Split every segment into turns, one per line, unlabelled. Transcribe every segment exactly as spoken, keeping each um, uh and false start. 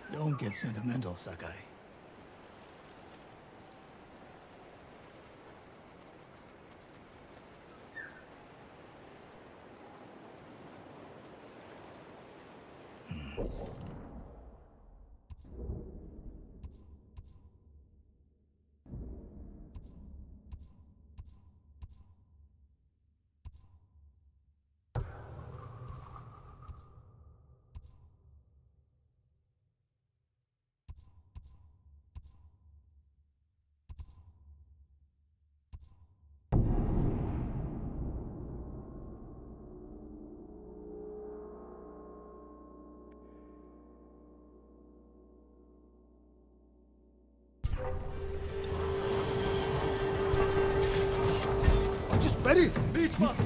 Don't get sentimental, Sakai.
Ready? Beach bus!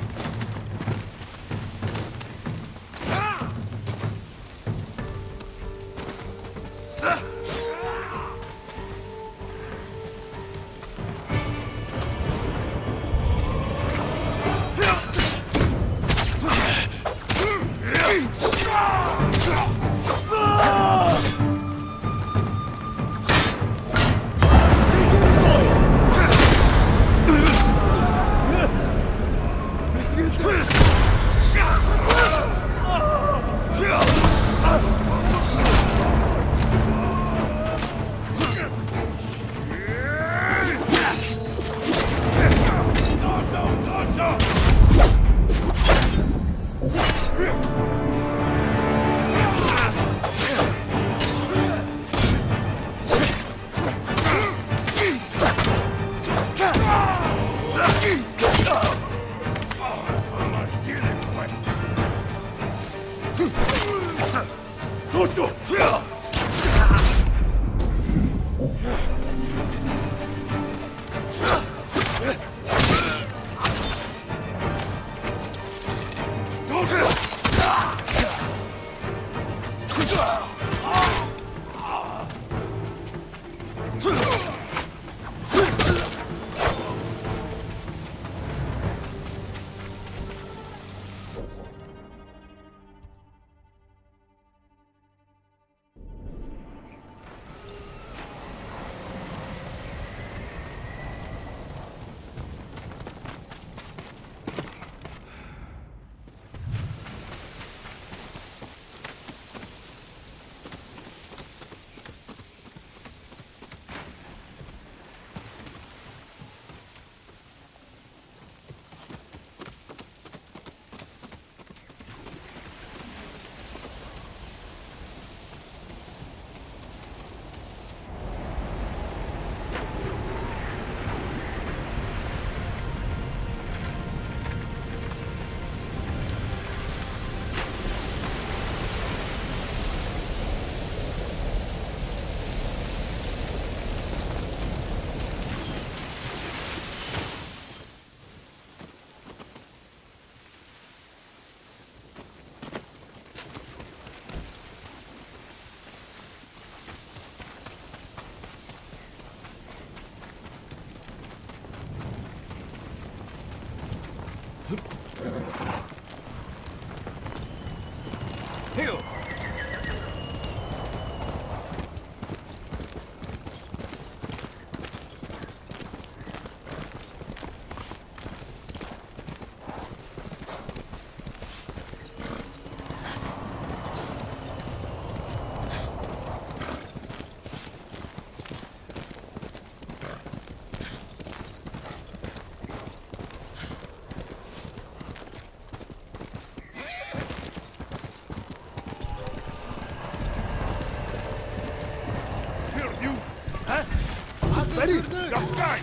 Ready? Just guy!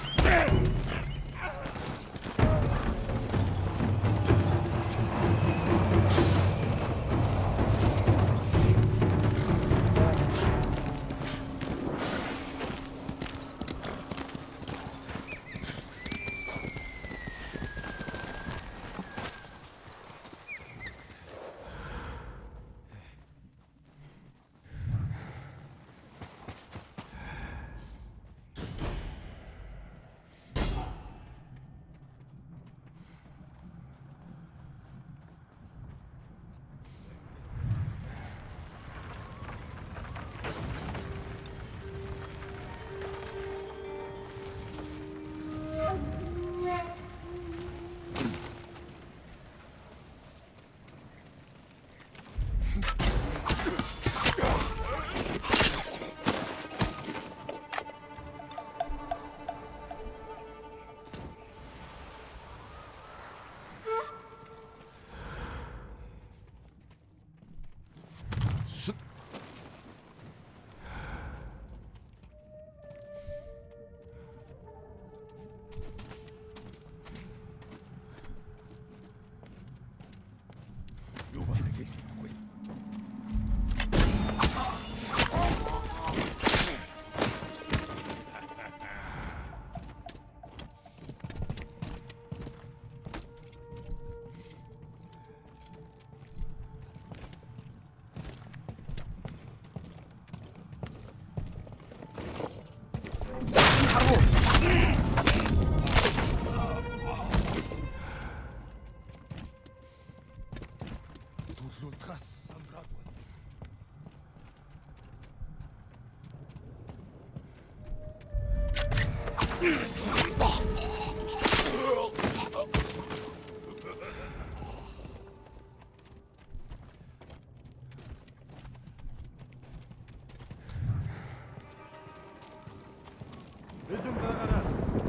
Эдэн байгаарай.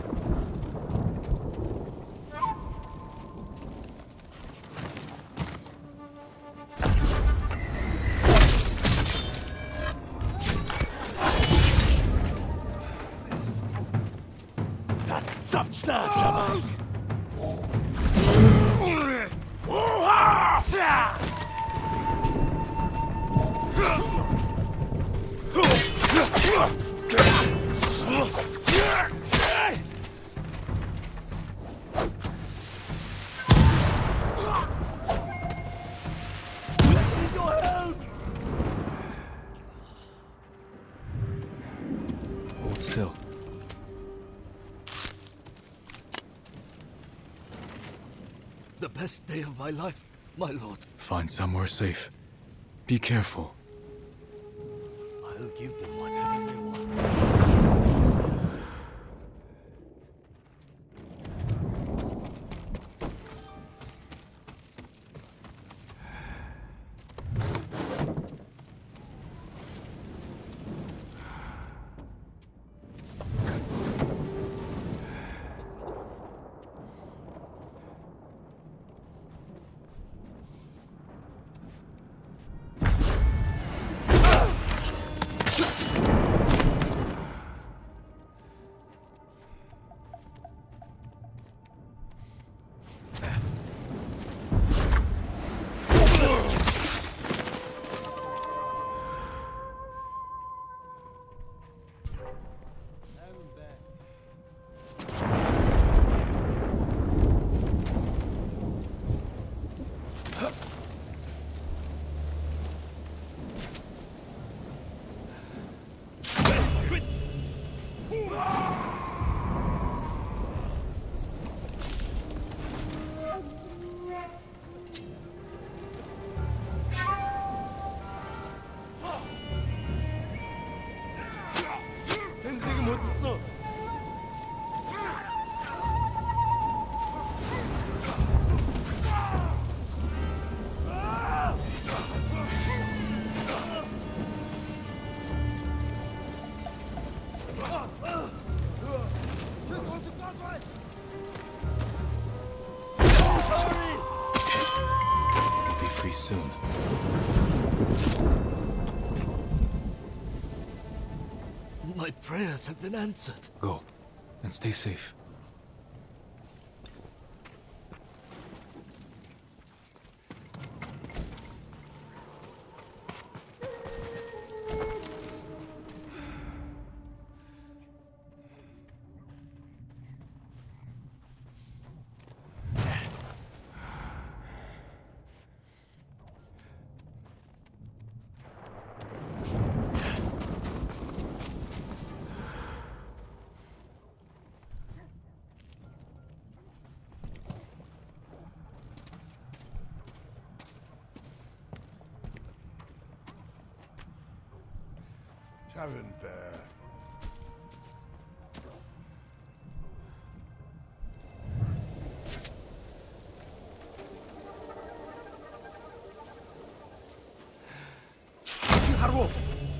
Das Zapfschlag, Schabak! Hold still.
The best day of my life, my lord.
Find somewhere safe. Be careful.
I'll give them whatever they want.
Be free soon.
My prayers have been answered.
Go, and stay safe.
Tavern Bear. 하루.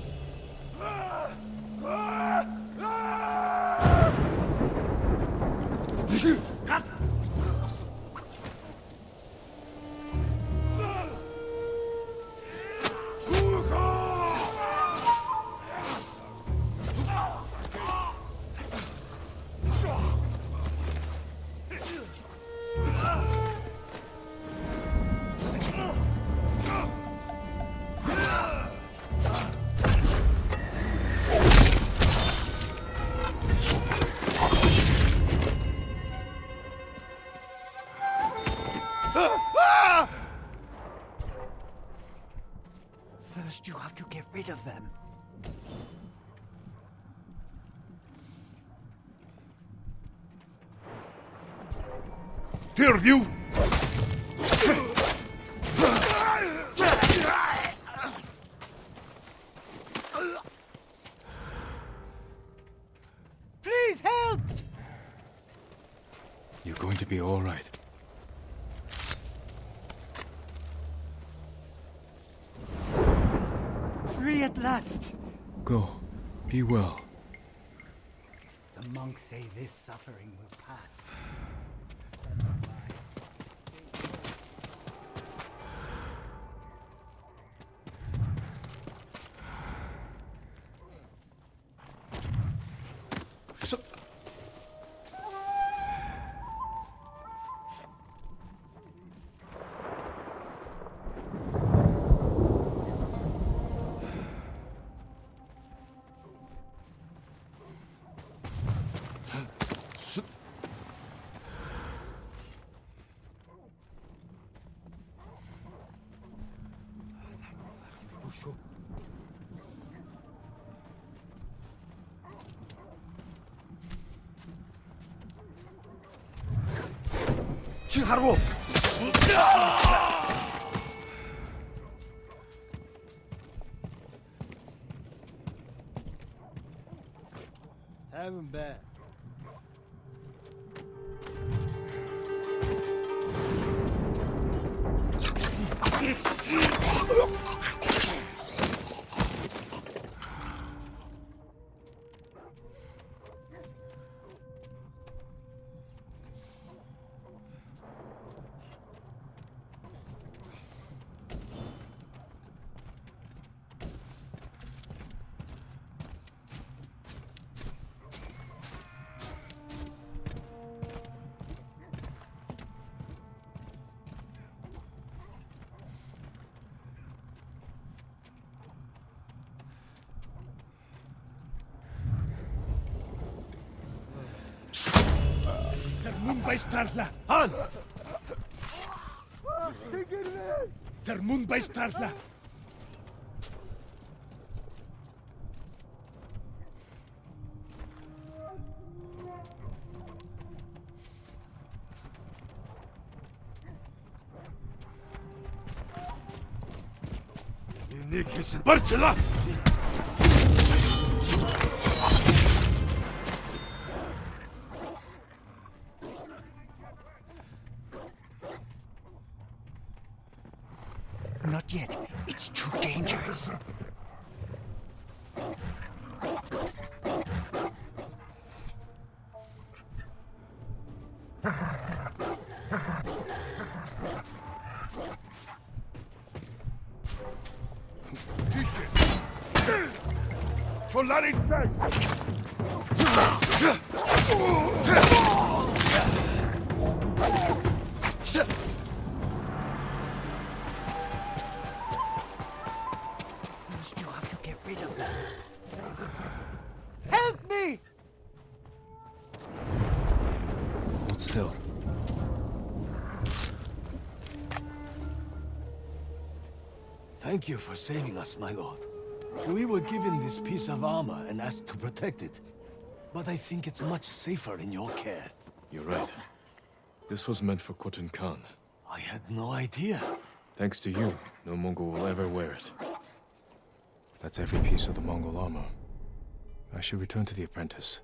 갓.
First, you have to get rid of them.
Hear you!
Please help!
You're going to be all right.
Free at last!
Go. Be well.
The monks say this suffering will pass.
So
칭하고.
Haven't been.
Der Mundbeißtartler!
Han!
Der Mundbeißtartler!
İni kesin. Barçıla!
Not yet. It's too dangerous.
Solarität!
First, you have to get rid of them.
Help me!
hold still.
Thank you for saving us, my lord. We were given this piece of armor and asked to protect it. But I think it's much safer in your care.
You're right. This was meant for Khotun Khan.
I had no idea.
Thanks to you, no Mongol will ever wear it. That's every piece of the Mongol armor. I should return to the apprentice.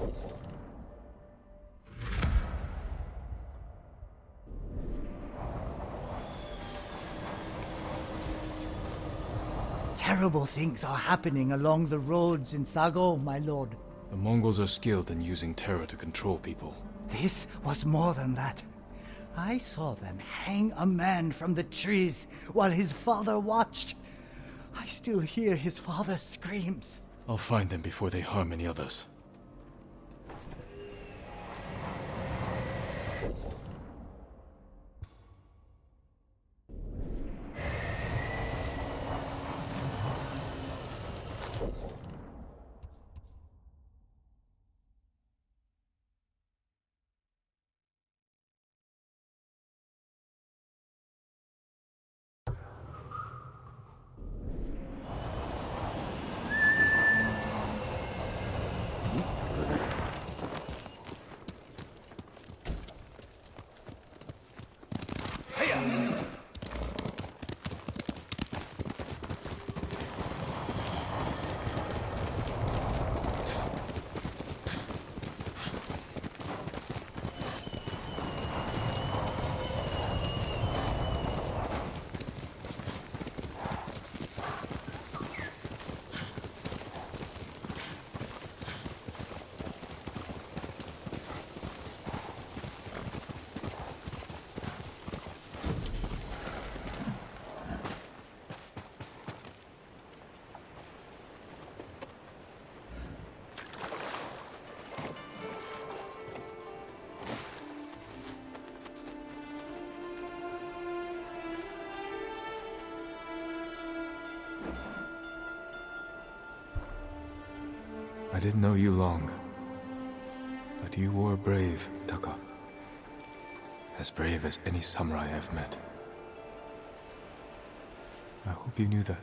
Terrible things are happening along the roads in Sago, my lord.
The Mongols are skilled in using terror to control people.
This was more than that. I saw them hang a man from the trees while his father watched. I still hear his father's screams.
I'll find them before they harm any others. I didn't know you long, but you were brave, Taka. As brave as any samurai I've met. I hope you knew that.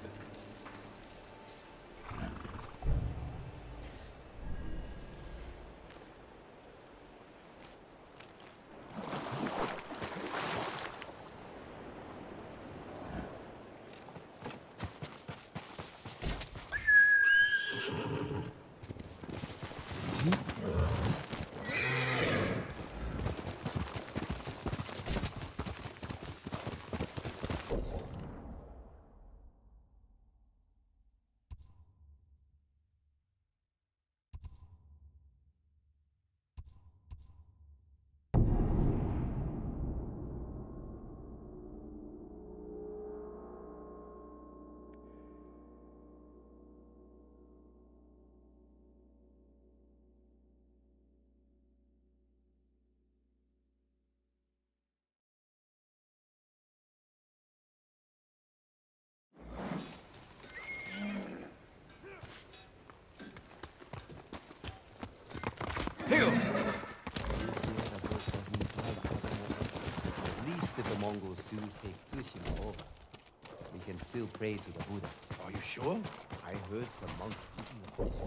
At least if the Mongols do take Tsushima over, we can still pray to the Buddha.
Are you sure?
I heard some monks speaking of it.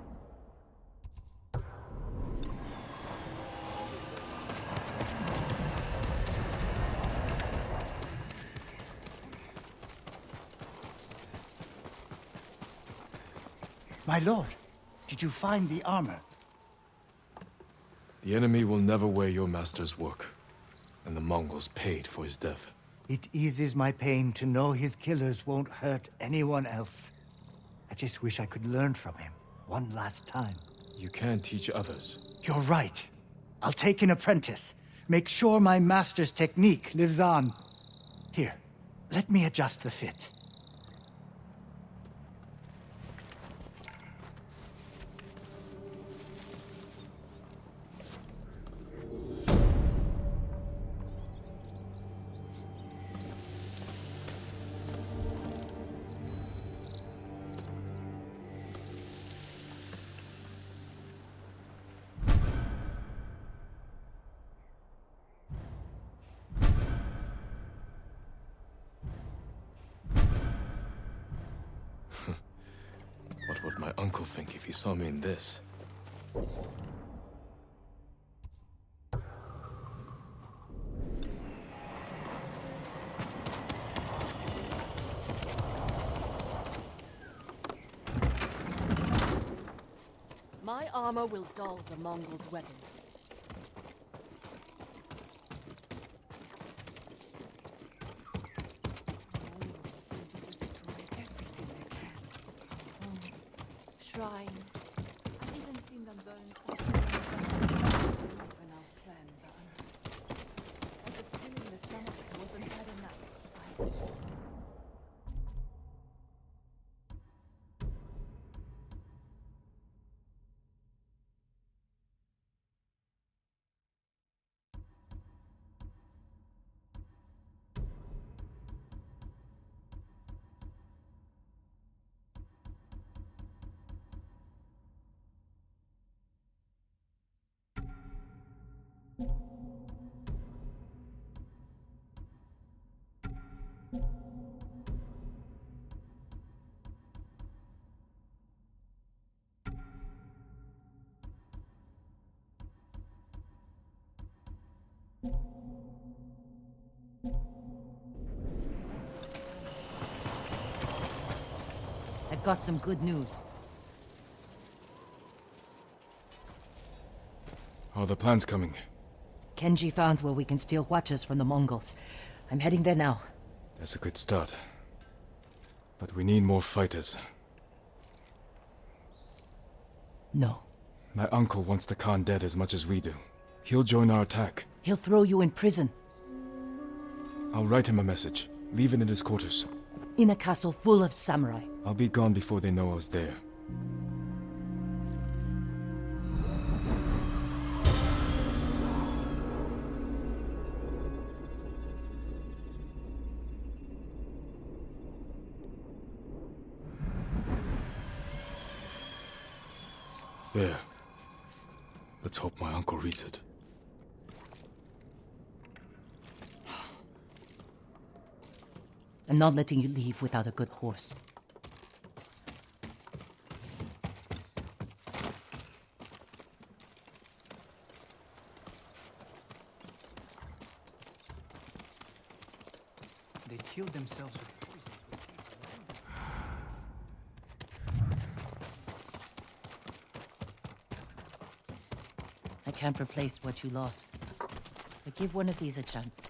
My lord, did you find the armor?
The enemy will never wear your master's work, and the Mongols paid for his death.
It eases my pain to know his killers won't hurt anyone else. I just wish I could learn from him one last time.
You can teach others.
You're right. I'll take an apprentice. Make sure my master's technique lives on. Here, let me adjust the fit.
What would my uncle think if he saw me in this?
My armor will dull the Mongols' weapons. Mongols seem to destroy everything they can. Homes, shrines. I've even seen them burn sanctuaries when our clans are under. As if killing the samurai wasn't bad enough.
I've got some good news.
Are the plans coming?
Kenji found where we can steal watches from the Mongols. I'm heading there now.
That's a good start. But we need more fighters.
No.
My uncle wants the Khan dead as much as we do. He'll join our attack.
He'll throw you in prison.
I'll write him a message. Leave it in his quarters.
In a castle full of samurai.
I'll be gone before they know I was there. There. Let's hope my uncle reads it.
I'm not letting you leave without a good horse.
They killed themselves with poison.
I can't replace what you lost. But give one of these a chance.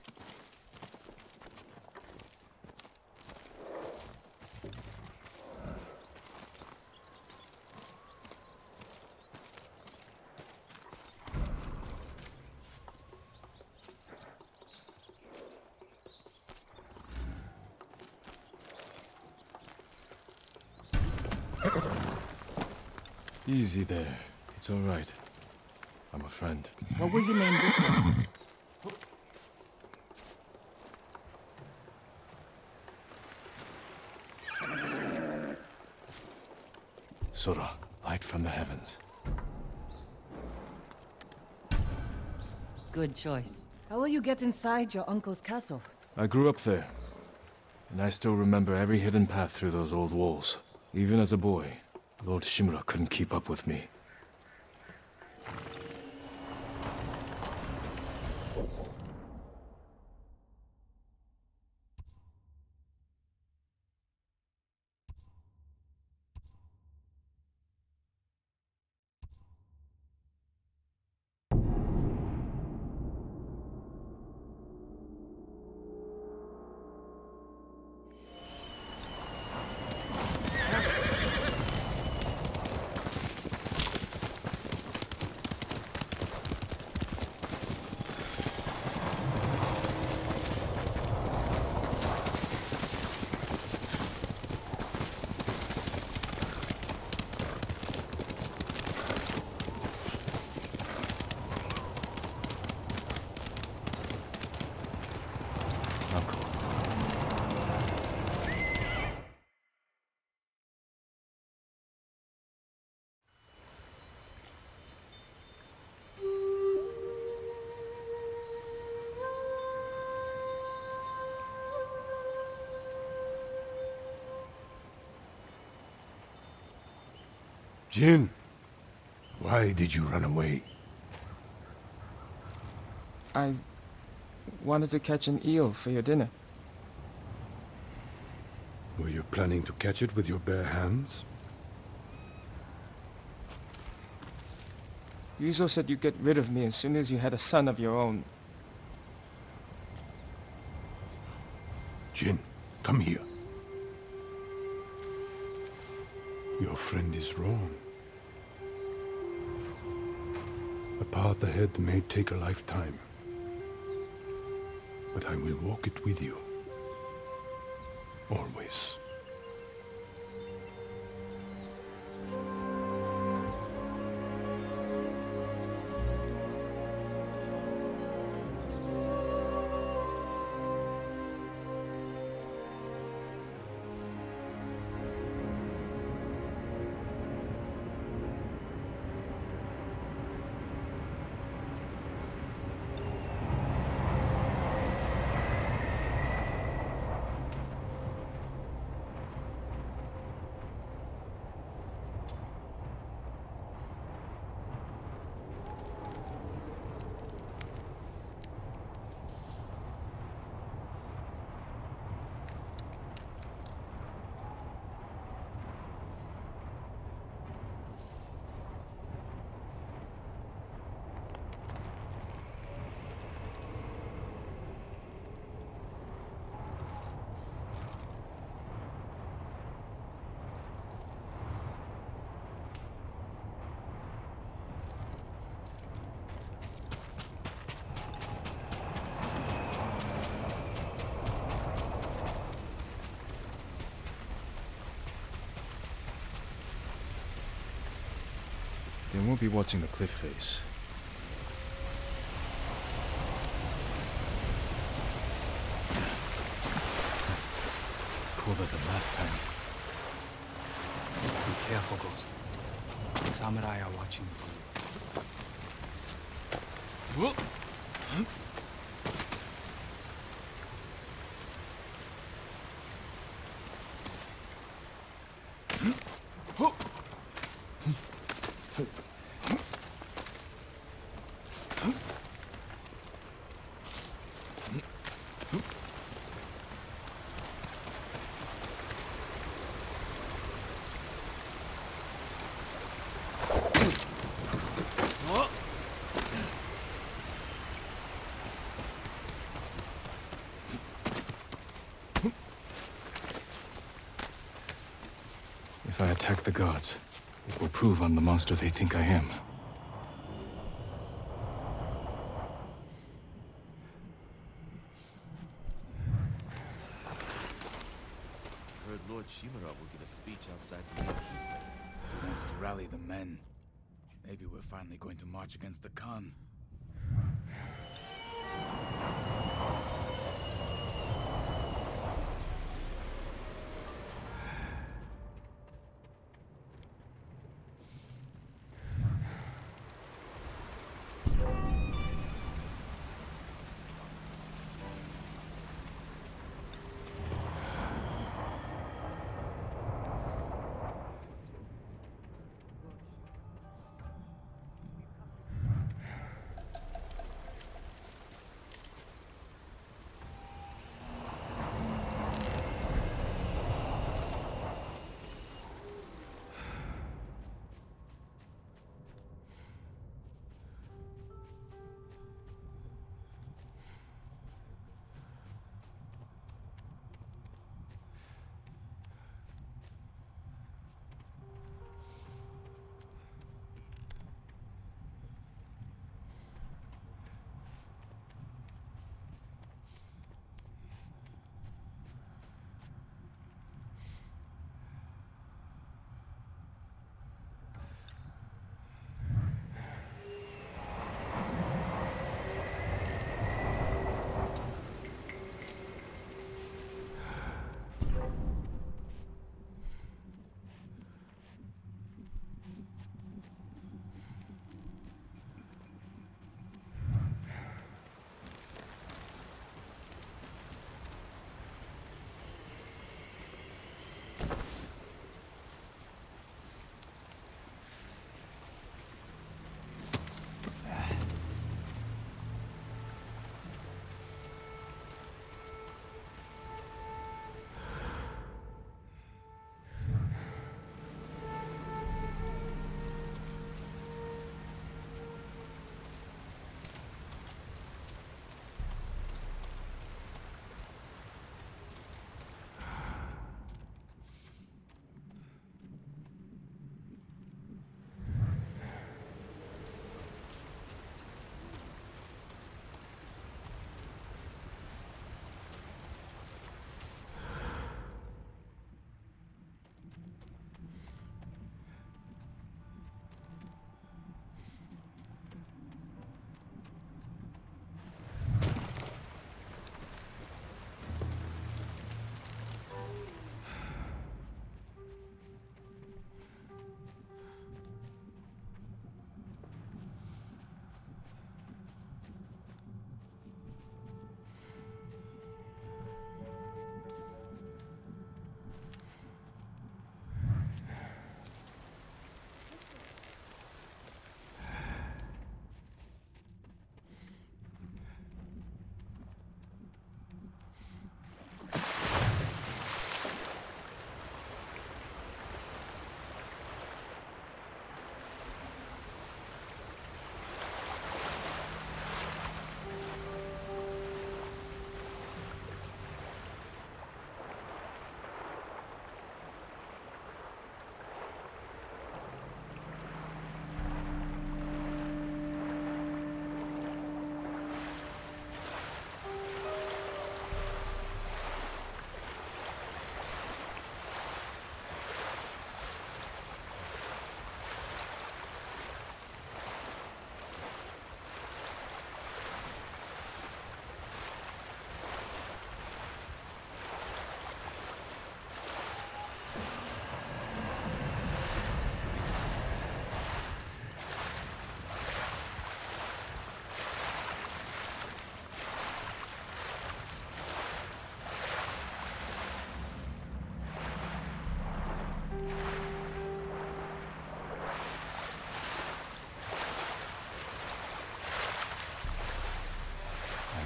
Easy there. It's all right. I'm a friend.
What will you name this one?
Sora, light from the heavens.
Good choice. How will you get inside your uncle's castle?
I grew up there, and I still remember every hidden path through those old walls. Even as a boy, Lord Shimura couldn't keep up with me.
Jin, why did you run away?
I wanted to catch an eel for your dinner.
Were you planning to catch it with your bare hands?
Ryuzo said you'd get rid of me as soon as you had a son of your own.
Jin, come here. Your friend is wrong. A path ahead may take a lifetime, but I will walk it with you. Always.
They won't be watching the cliff face. Cooler than last time.
Be careful, Ghost. The samurai are watching for you.
If I attack the gods, it will prove I'm the monster they think I am.
Heard Lord Shimura will give a speech outside the city.
He wants to rally the men. Maybe we're finally going to march against the Khan.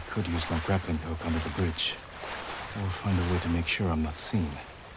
Could use my grappling hook under the bridge. Or find a way to make sure I'm not seen.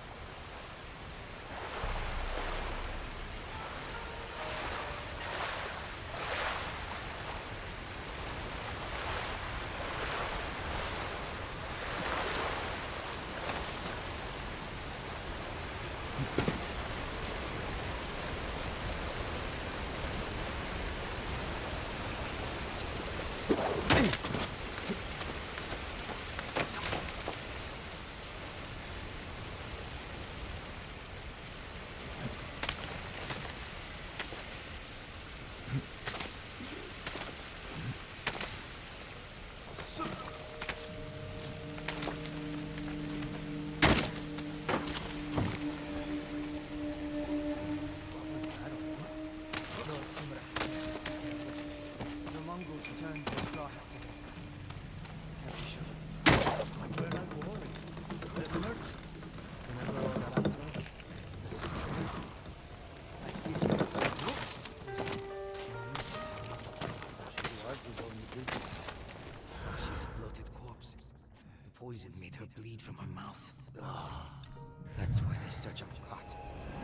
Poison made her bleed from her mouth. Ah, that's why they search up the heart.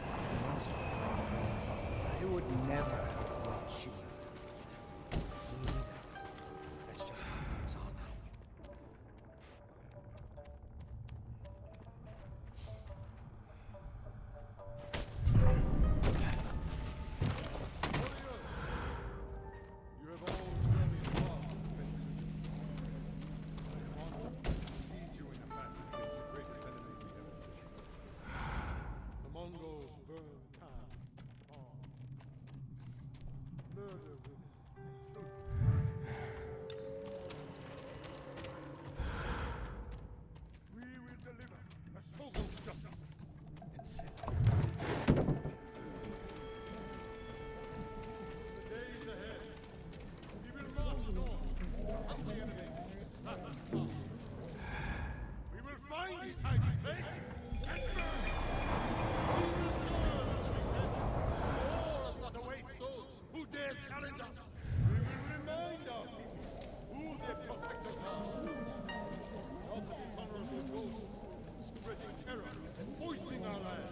I would never have brought Shimura.
Me neither. That's just how it's all now.
You have all journeyed far, Princess. I am honored to lead you in a battle against the greatest enemy we ever faced. The Mongols burn town, farm, murder women. We will deliver a Shogun's justice and set the days ahead. We will march north, hunt the enemy, trap and farm. We will find his hiding place and burn it. All of what awaits those who dare challenge us. We will remind our people who their protectors are. Not the dishonorable ghosts spreading terror and poisoning our land.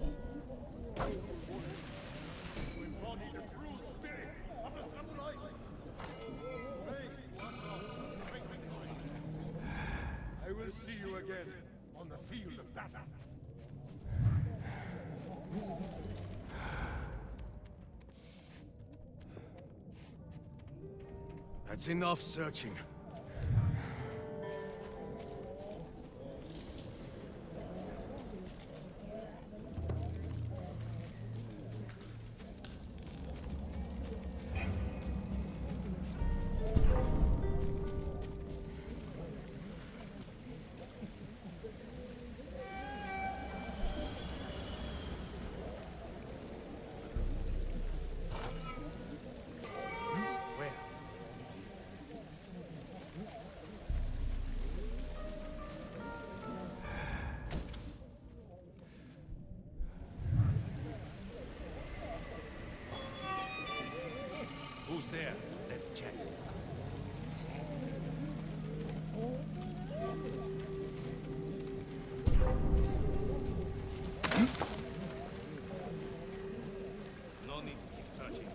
To embody the true spirit of the samurai. May one not strengthen mine. I will see you again on the field of battle.
That's enough searching.
Who's there? Let's check. No need to keep searching.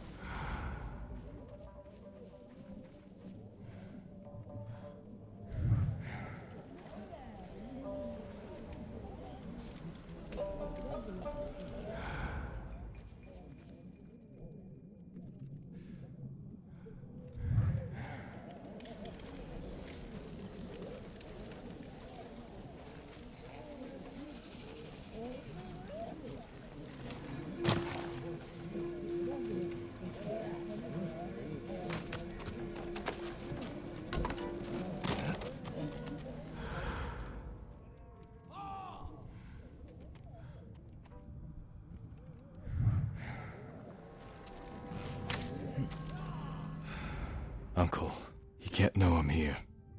Uncle, he can't know I'm here.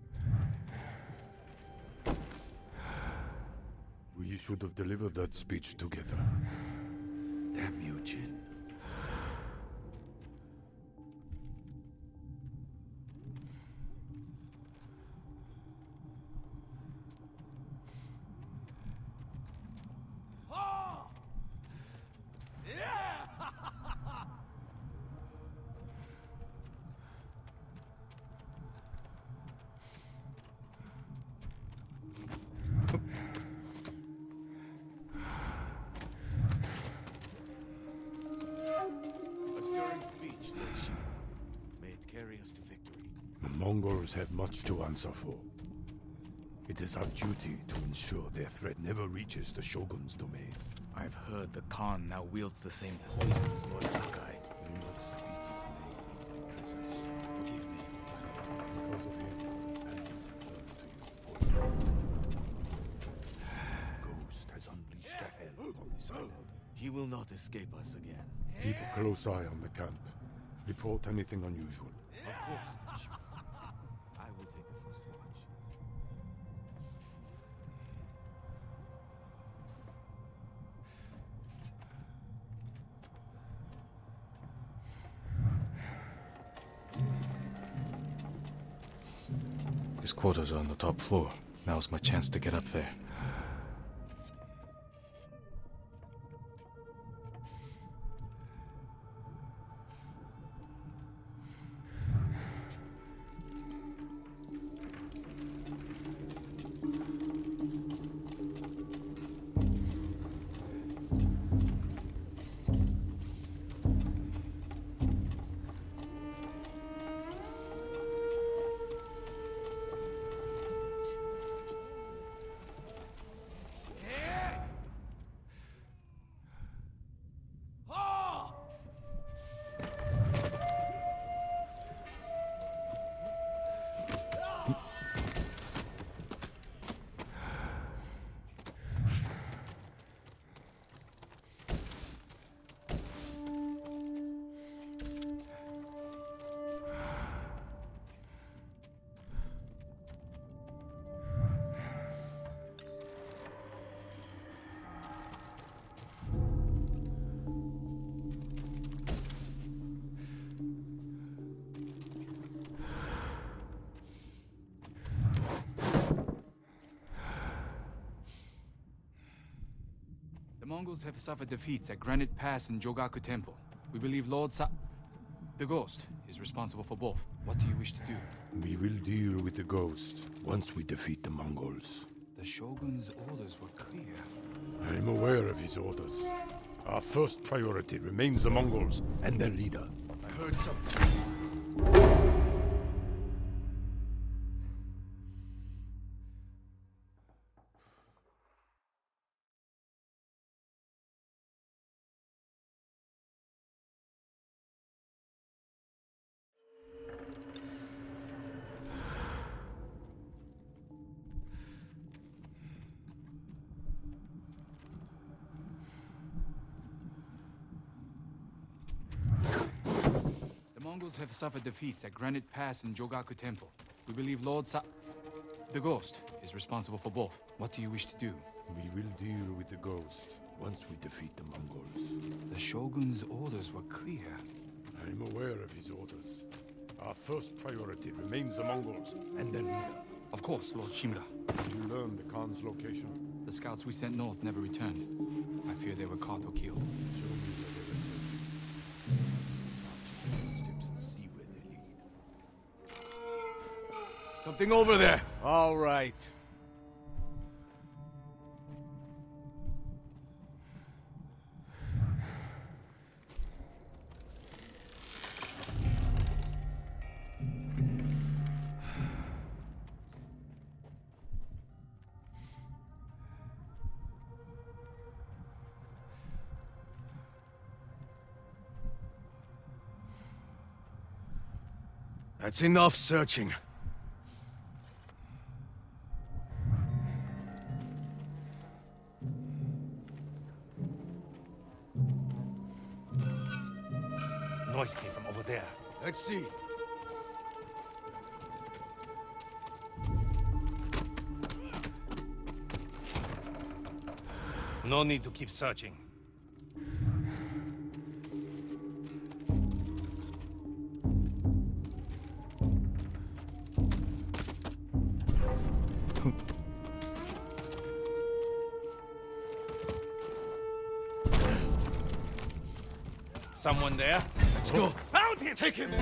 We should have delivered that speech together.
Damn you, Jin. carry us to victory.
The Mongols have much to answer for. It is our duty to ensure their threat never reaches the Shogun's domain.
I've heard the Khan now wields the same poison as Lord Sakai.
Do not speak his name in my presence. Forgive me. Because of him, companions have learned to use poison. Ghost has unleashed a hell on this island.
He will not escape us again.
Keep a close eye on the camp. Report anything unusual.
Of course. I will take the first watch.
His quarters are on the top floor. Now's my chance to get up there.
The Mongols have suffered defeats at Granite Pass and Jogaku Temple. We believe Lord Sa... the Ghost is responsible for both. What do you wish to do?
We will deal with the Ghost once we defeat the Mongols.
The Shogun's orders were clear.
I am aware of his orders. Our first priority remains the Mongols and their leader.
I heard something.
The Mongols have suffered defeats at Granite Pass and Jogaku Temple. We believe Lord Sa... the Ghost is responsible for both. What do you wish to do?
We will deal with the Ghost once we defeat the Mongols.
The Shogun's orders were clear.
I am aware of his orders. Our first priority remains the Mongols and their leader.
Of course, Lord Shimura.
You learned the Khan's location?
The scouts we sent north never returned. I fear they were caught or killed.
Show me where they were searching. Steps and see where they lead.
Something over there. All right. That's enough searching.
Noise came from over there.
Let's see.
No need to keep searching. Someone there?
Let's go.
Found him!
Take him!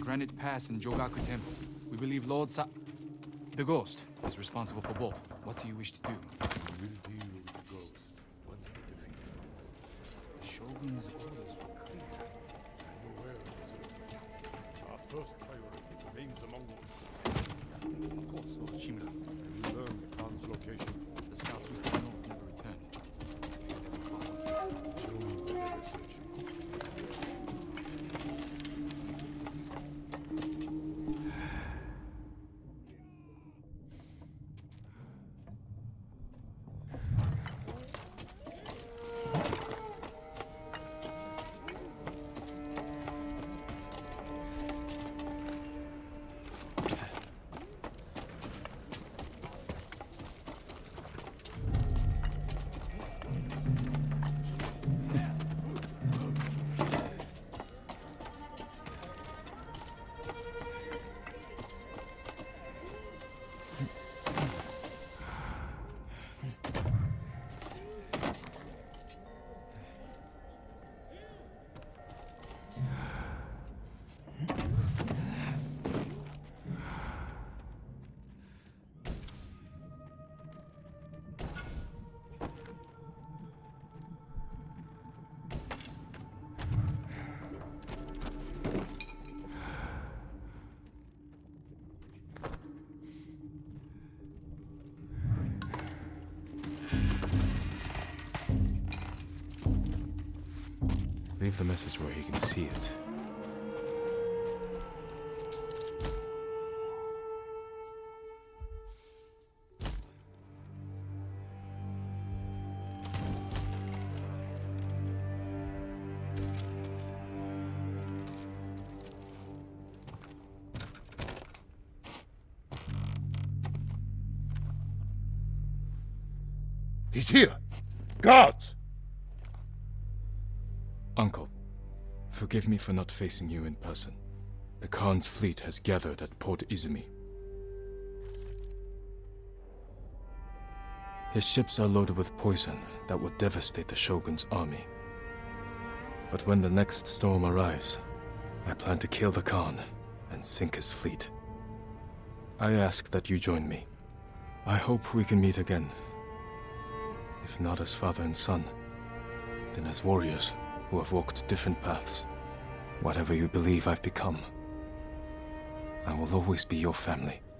Granite Pass and Jogaku Temple. We believe Lord Sa... the Ghost is responsible for both. What do you wish to do?
We will deal with the ghost once we defeat the Mongols.
The Shogun's orders were clear.
I'm aware of this. Our first priority remains the Mongols.
Of course, Lord Shimura.
Have you learned the Khan's location?
The scouts we sent north never returned. I fear they will follow.
Show me where they were searching.
Leave the message where he can see it.
He's here! Guards!
Uncle, forgive me for not facing you in person. The Khan's fleet has gathered at Port Izumi. His ships are loaded with poison that would devastate the Shogun's army. But when the next storm arrives, I plan to kill the Khan and sink his fleet. I ask that you join me. I hope we can meet again. If not as father and son, then as warriors who have walked different paths. Whatever you believe I've become, I will always be your family.